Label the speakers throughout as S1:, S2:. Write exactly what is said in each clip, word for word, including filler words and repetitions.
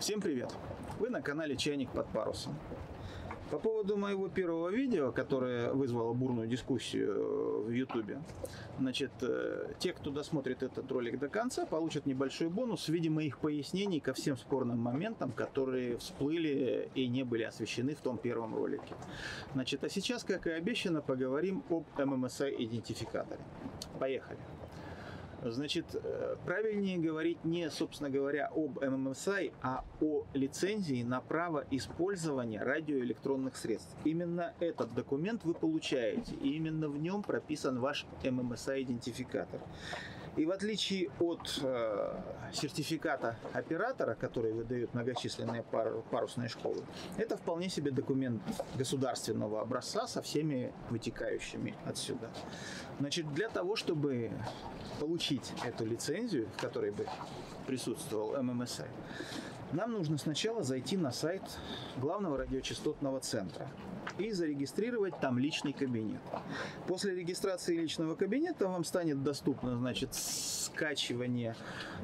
S1: Всем привет! Вы на канале Чайник под парусом. По поводу моего первого видео, которое вызвало бурную дискуссию в YouTube, значит, те, кто досмотрит этот ролик до конца, получат небольшой бонус в виде моих пояснений ко всем спорным моментам, которые всплыли и не были освещены в том первом ролике. Значит, а сейчас, как и обещано, поговорим об эм эм эс ай-идентификаторе. Поехали! Значит, правильнее говорить не, собственно говоря, об эм эм эс ай, а о лицензии на право использования радиоэлектронных средств. Именно этот документ вы получаете, и именно в нем прописан ваш эм эм эс ай-идентификатор. И в отличие от э, сертификата оператора, который выдают многочисленные пар, парусные школы, это вполне себе документ государственного образца со всеми вытекающими отсюда. Значит, для того, чтобы получить эту лицензию, в которой бы присутствовал эм эм эс ай, нам нужно сначала зайти на сайт главного радиочастотного центра и зарегистрировать там личный кабинет. После регистрации личного кабинета вам станет доступно, значит, скачивание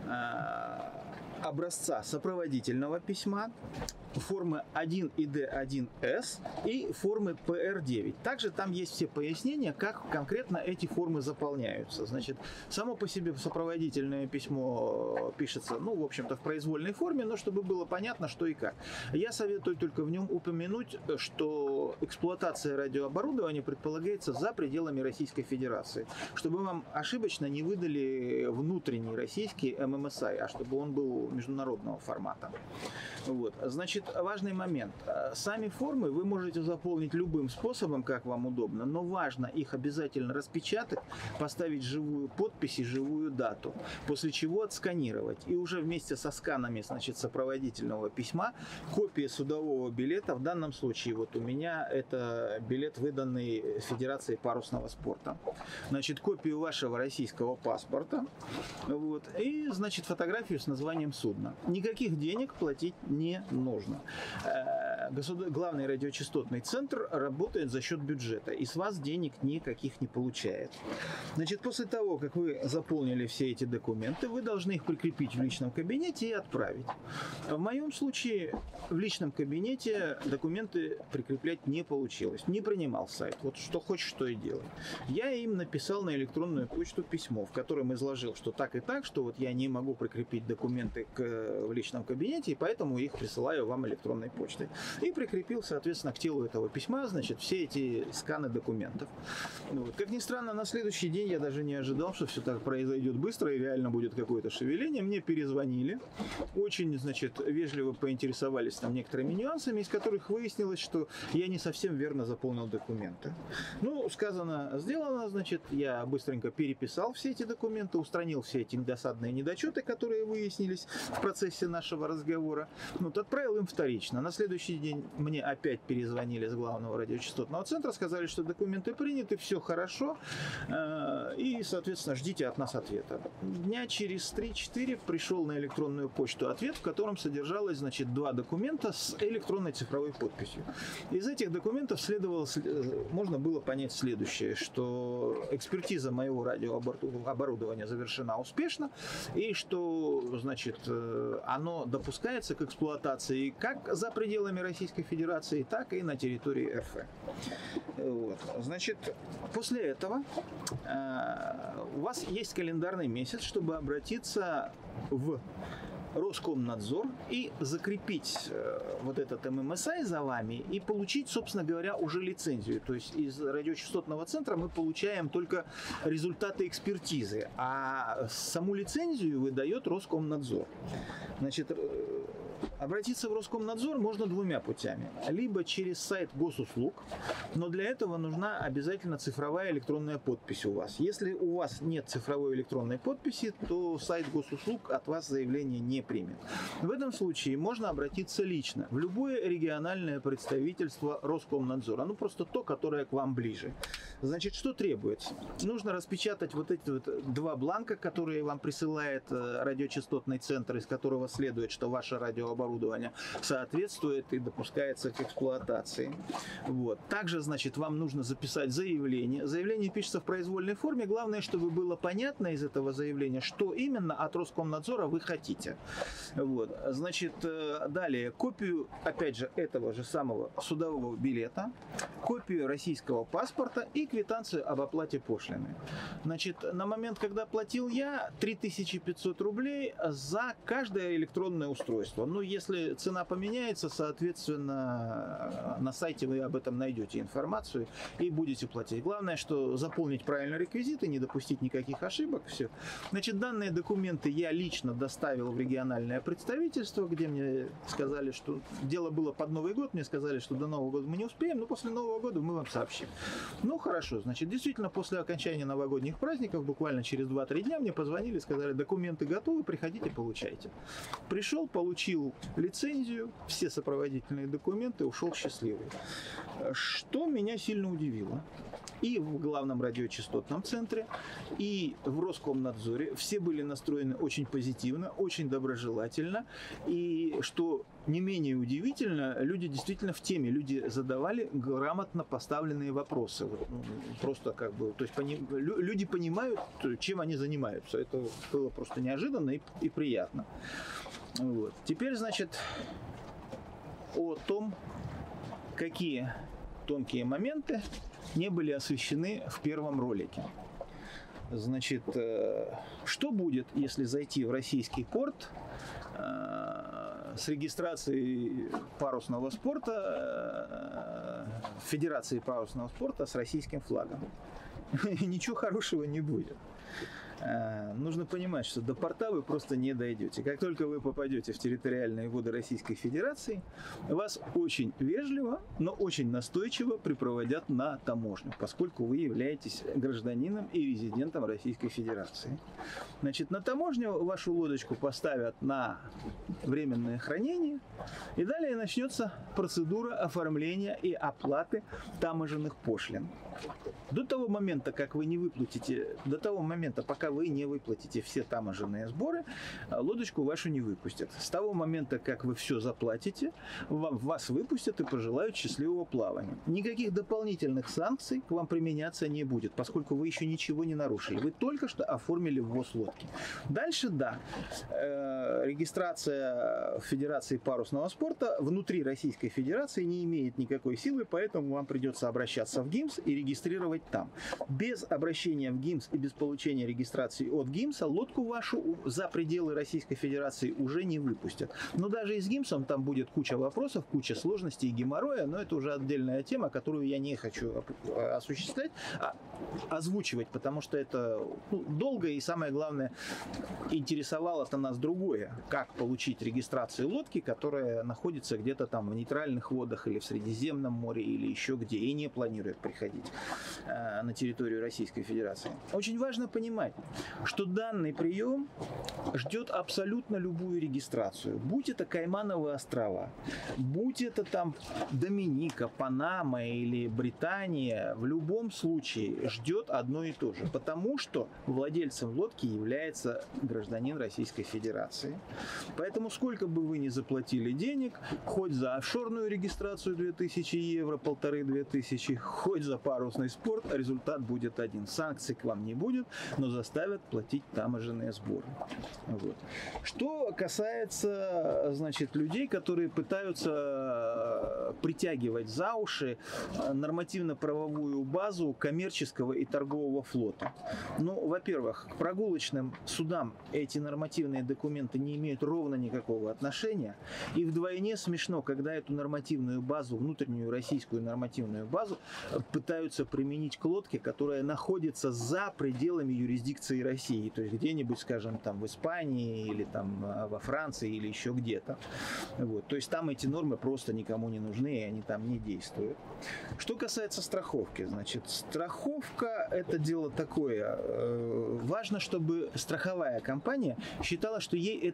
S1: э, образца сопроводительного письма, формы один и дэ один эс и формы пэ эр девять. Также там есть все пояснения, как конкретно эти формы заполняются. Значит, само по себе сопроводительное письмо пишется, ну, в общем-то, в произвольной форме, но чтобы было понятно, что и как. Я советую только в нем упомянуть, что эксплуатация радиооборудования предполагается за пределами Российской Федерации, чтобы вам ошибочно не выдали внутренний российский эм эм эс ай, а чтобы он был международного формата. Вот. Значит, важный момент. Сами формы вы можете заполнить любым способом, как вам удобно, но важно их обязательно распечатать, поставить живую подпись и живую дату, после чего отсканировать. И уже вместе со сканами, значит, сопроводительного письма копия судового билета, в данном случае вот у меня это билет, выданный Федерацией парусного спорта. Значит, копию вашего российского паспорта, вот, и, значит, фотографию с названием судна. Никаких денег платить не нужно. Главный радиочастотный центр работает за счет бюджета и с вас денег никаких не получает. Значит, после того, как вы заполнили все эти документы, вы должны их прикрепить в личном кабинете и отправить. В моем случае в личном кабинете документы прикреплять не получилось, не принимал сайт. Вот что хочешь, что и делай. Я им написал на электронную почту письмо, в котором изложил, что так и так, что вот я не могу прикрепить документы к, в личном кабинете, и поэтому их присылаю вам электронной почтой. И прикрепил, соответственно, к телу этого письма, значит, все эти сканы документов. Вот. Как ни странно, на следующий день я даже не ожидал, что все так произойдет быстро и реально будет какое-то шевеление. Мне перезвонили, очень, значит, вежливо поинтересовались там некоторыми нюансами, из которых выяснилось, что я не совсем верно заполнил документы. Ну, сказано, сделано, значит, я быстренько переписал все эти документы, устранил все эти досадные недочеты, которые выяснились в процессе нашего разговора. Вот, отправил им вторично. На следующий день мне опять перезвонили с главного радиочастотного центра, сказали, что документы приняты, все хорошо, и, соответственно, ждите от нас ответа. Дня через три-четыре пришел на электронную почту ответ, в котором содержалось, значит, два документа с электронной цифровой подписью. Из этих документов следовало, можно было понять следующее, что экспертиза моего радиооборудования завершена успешно, и что, значит, оно допускается к эксплуатации как за пределами Российской Федерации, так и на территории эр эф. Вот. Значит, после этого э, у вас есть календарный месяц, чтобы обратиться в Роскомнадзор и закрепить э, вот этот эм эм эс ай за вами и получить, собственно говоря, уже лицензию. То есть из радиочастотного центра мы получаем только результаты экспертизы, а саму лицензию выдает Роскомнадзор. Значит, обратиться в Роскомнадзор можно двумя путями. Либо через сайт госуслуг, но для этого нужна обязательно цифровая электронная подпись у вас. Если у вас нет цифровой электронной подписи, то сайт госуслуг от вас заявление не примет. В этом случае можно обратиться лично в любое региональное представительство Роскомнадзора. Ну, просто то, которое к вам ближе. Значит, что требуется? Нужно распечатать вот эти вот два бланка, которые вам присылает радиочастотный центр, из которого следует, что ваше радиооборудование оборудования соответствует и допускается к эксплуатации. Вот. Также, значит, вам нужно записать заявление. Заявление пишется в произвольной форме. Главное, чтобы было понятно из этого заявления, что именно от Роскомнадзора вы хотите. Вот. Значит, далее, копию, опять же, этого же самого судового билета, копию российского паспорта и квитанцию об оплате пошлины. Значит, на момент, когда платил я, три тысячи пятьсот рублей за каждое электронное устройство. Ну, если цена поменяется, соответственно, на сайте вы об этом найдете информацию и будете платить. Главное, что заполнить правильно реквизиты, не допустить никаких ошибок, все. Значит, данные документы я лично доставил в региональное представительство, где мне сказали, что дело было под Новый год, мне сказали, что до Нового года мы не успеем, но после Нового года мы вам сообщим. Ну, хорошо, значит, действительно, после окончания новогодних праздников, буквально через два-три дня, мне позвонили, сказали, документы готовы, приходите, получайте. Пришел, получил лицензию, все сопроводительные документы, ушел счастливый. Что меня сильно удивило. И в главном радиочастотном центре, и в Роскомнадзоре все были настроены очень позитивно, очень доброжелательно. И что не менее удивительно, люди действительно в теме, люди задавали грамотно поставленные вопросы. Просто как бы, то есть пони, люди понимают, чем они занимаются. Это было просто неожиданно и, и приятно. Вот. Теперь, значит, о том, какие тонкие моменты не были освещены в первом ролике. Значит, что будет, если зайти в российский порт с регистрацией парусного спорта, Федерации парусного спорта с российским флагом? Ничего хорошего не будет. Нужно понимать, что до порта вы просто не дойдете. Как только вы попадете в территориальные воды Российской Федерации, вас очень вежливо, но очень настойчиво припроводят на таможню, поскольку вы являетесь гражданином и резидентом Российской Федерации. Значит, на таможню вашу лодочку поставят на временное хранение, и далее начнется процедура оформления и оплаты таможенных пошлин. До того момента, как вы не выплатите, до того момента, пока вы не выплатите все таможенные сборы, лодочку вашу не выпустят. С того момента, как вы все заплатите, вам, вас выпустят и пожелают счастливого плавания. Никаких дополнительных санкций к вам применяться не будет, поскольку вы еще ничего не нарушили. Вы только что оформили ввоз лодки. Дальше, да, э, регистрация в Федерации парусного спорта внутри Российской Федерации не имеет никакой силы, поэтому вам придется обращаться в ГИМС и регистрировать там. Без обращения в ГИМС и без получения регистрации от ГИМСа лодку вашу за пределы Российской Федерации уже не выпустят. Но даже и с ГИМСом там будет куча вопросов, куча сложностей и геморроя, но это уже отдельная тема, которую я не хочу осуществлять, а озвучивать, потому что это ну, долго и, самое главное, интересовало-то нас другое. Как получить регистрацию лодки, которая находится где-то там в нейтральных водах или в Средиземном море или еще где и не планирует приходить э, на территорию Российской Федерации. Очень важно понимать, что данный прием ждет абсолютно любую регистрацию. Будь это Каймановы острова, будь это там Доминика, Панама или Британия, в любом случае ждет одно и то же. Потому что владельцем лодки является гражданин Российской Федерации. Поэтому сколько бы вы ни заплатили денег, хоть за офшорную регистрацию две тысячи евро, полторы-две тысячи, хоть за парусный спорт, результат будет один. Санкций к вам не будет, но заставят платить таможенные сборы. Вот. Что касается, значит, людей, которые пытаются притягивать за уши нормативно-правовую базу коммерческого и торгового флота. Ну, во-первых, к прогулочным судам эти нормативные документы не имеют ровно никакого отношения. И вдвойне смешно, когда эту нормативную базу, внутреннюю российскую нормативную базу, пытаются применить к лодке, которая находится за пределами юрисдикции России. То есть где-нибудь, скажем, там в Испании или там во Франции или еще где-то. Вот. То есть там эти нормы просто никому не нужны, и они там не действуют. Что касается страховки, значит, страховка это дело такое. Важно, чтобы страховая компания считала, что ей это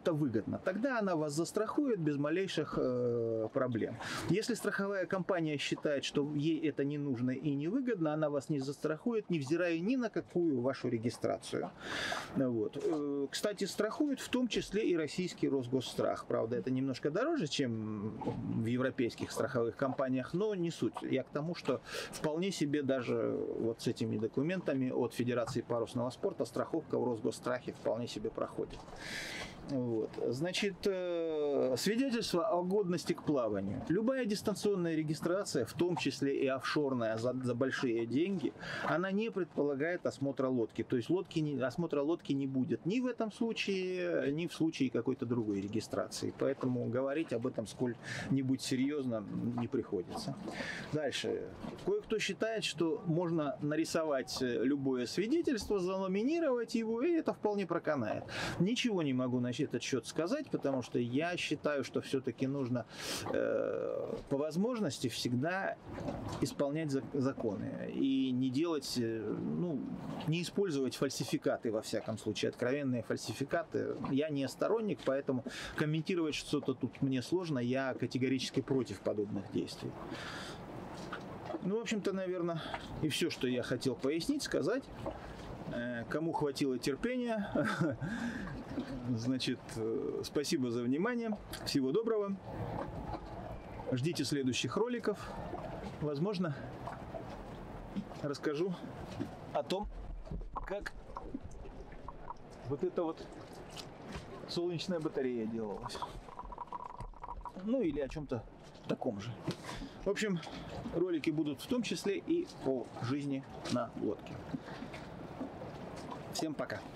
S1: это выгодно. Тогда она вас застрахует без малейших э, проблем. Если страховая компания считает, что ей это не нужно и не выгодно, она вас не застрахует, невзирая ни на какую вашу регистрацию. Вот. Кстати, страхует в том числе и российский Росгосстрах. Правда, это немножко дороже, чем в европейских страховых компаниях, но не суть. Я к тому, что вполне себе даже вот с этими документами от Федерации парусного спорта страховка в Росгосстрахе вполне себе проходит. Вот. Значит, э, свидетельство о годности к плаванию. Любая дистанционная регистрация, в том числе и офшорная за, за большие деньги, она не предполагает осмотра лодки. То есть лодки не, осмотра лодки не будет ни в этом случае, ни в случае какой-то другой регистрации. Поэтому говорить об этом сколь-нибудь серьезно не приходится. Дальше. Кое-кто считает, что можно нарисовать любое свидетельство, заламинировать его, и это вполне проканает. Ничего не могу на этот счет сказать, потому что я считаю, что все-таки нужно э, по возможности всегда исполнять за, законы и не делать, э, ну, не использовать фальсификаты, во всяком случае, откровенные фальсификаты. Я не сторонник, поэтому комментировать что-то тут мне сложно, я категорически против подобных действий. Ну, в общем-то, наверное, и все, что я хотел пояснить, сказать. Кому хватило терпения, значит, спасибо за внимание. Всего доброго. Ждите следующих роликов. Возможно, расскажу о том, как вот эта вот солнечная батарея делалась. Ну, или о чем-то таком же. В общем, ролики будут в том числе и по жизни на лодке. Всем пока.